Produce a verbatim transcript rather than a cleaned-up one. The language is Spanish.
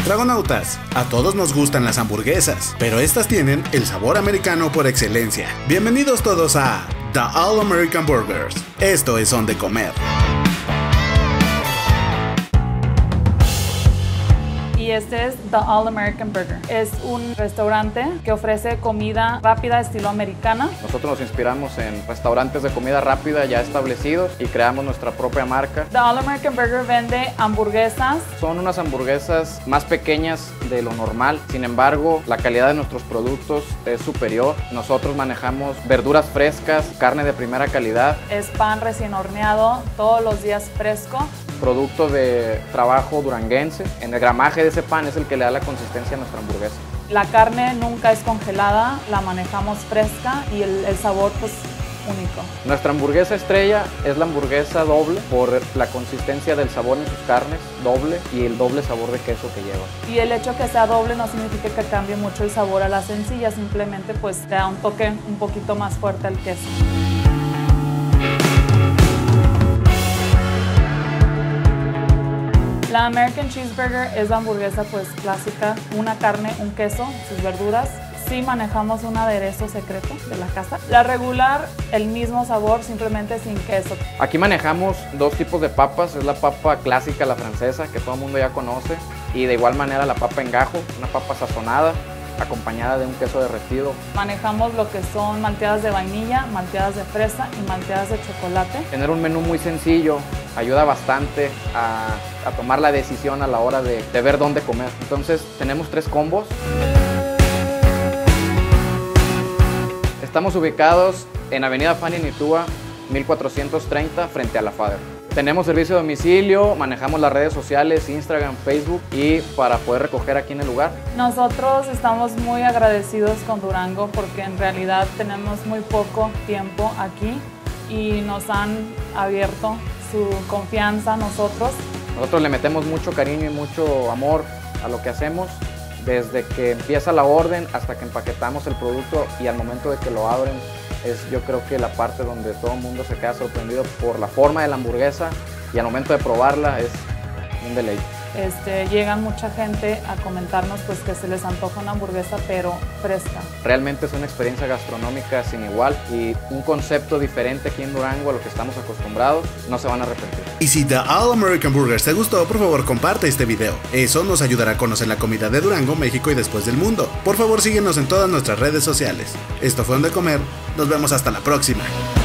Dragonautas, a todos nos gustan las hamburguesas, pero estas tienen el sabor americano por excelencia. Bienvenidos todos a The All American Burgers. Esto es Donde Comer. Y este es The All American Burger. Es un restaurante que ofrece comida rápida estilo americana. Nosotros nos inspiramos en restaurantes de comida rápida ya establecidos y creamos nuestra propia marca. The All American Burger vende hamburguesas. Son unas hamburguesas más pequeñas de lo normal, sin embargo, la calidad de nuestros productos es superior. Nosotros manejamos verduras frescas, carne de primera calidad. Es pan recién horneado, todos los días fresco. Producto de trabajo duranguense. En el gramaje de ese pan es el que le da la consistencia a nuestra hamburguesa. La carne nunca es congelada, la manejamos fresca y el, el sabor pues único. Nuestra hamburguesa estrella es la hamburguesa doble por la consistencia del sabor en sus carnes, doble, y el doble sabor de queso que lleva. Y el hecho que sea doble no significa que cambie mucho el sabor a la sencilla, simplemente pues le da un toque un poquito más fuerte al queso. La American Cheeseburger es la hamburguesa pues clásica, una carne, un queso, sus verduras. Sí manejamos un aderezo secreto de la casa. La regular, el mismo sabor, simplemente sin queso. Aquí manejamos dos tipos de papas, es la papa clásica, la francesa, que todo el mundo ya conoce, y de igual manera la papa en gajo, una papa sazonada, acompañada de un queso derretido. Manejamos lo que son malteadas de vainilla, malteadas de fresa y malteadas de chocolate. Tener un menú muy sencillo ayuda bastante a, a tomar la decisión a la hora de, de ver dónde comer. Entonces tenemos tres combos. Estamos ubicados en Avenida Fanny Nitúa, mil cuatrocientos treinta, frente a la Fader. Tenemos servicio de domicilio, manejamos las redes sociales, Instagram, Facebook, y para poder recoger aquí en el lugar. Nosotros estamos muy agradecidos con Durango porque en realidad tenemos muy poco tiempo aquí y nos han abierto su confianza a nosotros. Nosotros le metemos mucho cariño y mucho amor a lo que hacemos, desde que empieza la orden hasta que empaquetamos el producto y al momento de que lo abren. Es yo creo que la parte donde todo el mundo se queda sorprendido por la forma de la hamburguesa y al momento de probarla es un deleite. Este, llegan mucha gente a comentarnos pues, que se les antoja una hamburguesa pero fresca. Realmente es una experiencia gastronómica sin igual y un concepto diferente aquí en Durango a lo que estamos acostumbrados. No se van a arrepentir. Y si The All American Burgers te gustó, por favor comparte este video. Eso nos ayudará a conocer la comida de Durango, México y después del mundo. Por favor síguenos en todas nuestras redes sociales. Esto fue Donde Comer. Nos vemos hasta la próxima.